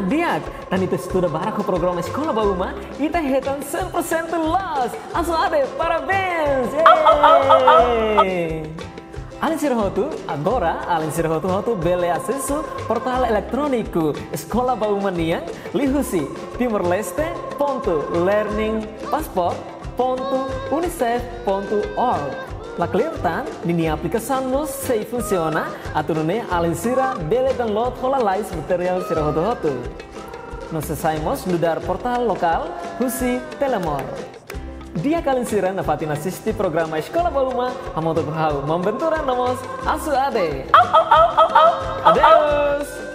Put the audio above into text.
diak. Dan itu sudah barang ke program sekolah bauma. Kita hitung 100% los. Asu ade parabéns. Alin sirhotu agora alin sirhotu bele acesso portal eletrônico escola baumania lihusi timor-leste.learning-passport.unicef.org. La clientan nini aplicação nos sei funciona aturune alin sira bele download holalais material sirhotu. Nos saimos mudar portal lokal husi telemor. Dia kalian siran dapatin asisti programa Sekolah Bauma Hamoto Berhau Membenturan Nomos Asu Ade. Adeus.